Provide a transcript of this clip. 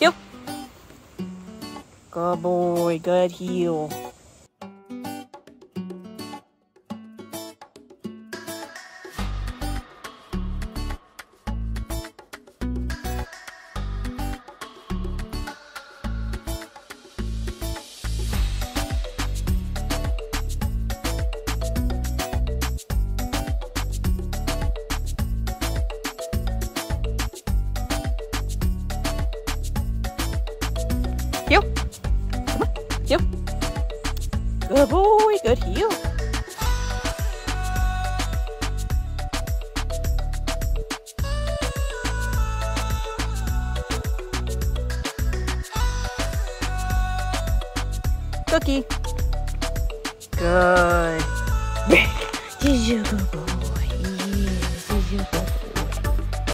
Heel. Good boy. Good heel. Heel. Come on. Heel. Good boy. Good heel. Cookie. Good. Did you go boy?